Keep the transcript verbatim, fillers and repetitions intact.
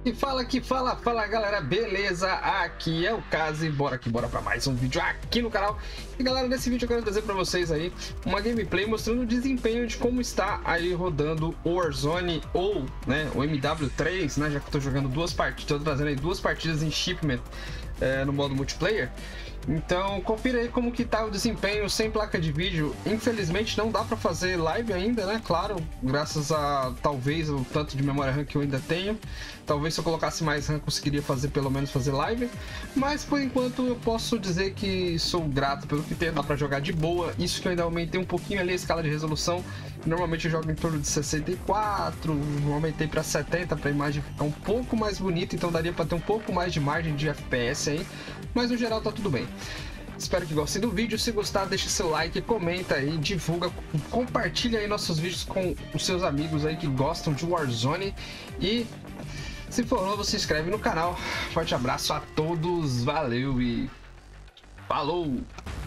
E fala que fala, fala galera, beleza? Aqui é o Kazi, bora que bora pra mais um vídeo aqui no canal. E galera, nesse vídeo eu quero trazer pra vocês aí uma gameplay mostrando o desempenho de como está aí rodando o Warzone ou, né, o M W três, né, já que eu tô jogando duas partidas, tô trazendo aí duas partidas em Shipment é, no modo multiplayer. Então confira aí como que tá o desempenho sem placa de vídeo. Infelizmente não dá para fazer live ainda, né? Claro, graças a talvez o tanto de memória RAM que eu ainda tenho. Talvez se eu colocasse mais RAM conseguiria fazer pelo menos fazer live. Mas por enquanto eu posso dizer que sou grato pelo que tem, dá para jogar de boa. Isso que eu ainda aumentei um pouquinho ali a escala de resolução. Normalmente eu jogo em torno de sessenta e quatro, aumentei para setenta para a imagem ficar um pouco mais bonita, então daria para ter um pouco mais de margem de F P S aí. Mas no geral tá tudo bem. Espero que gostem do vídeo. Se gostar, deixa seu like, comenta aí, divulga, compartilha aí nossos vídeos com os seus amigos aí que gostam de Warzone. E se for novo, se inscreve no canal. Forte abraço a todos, valeu e falou!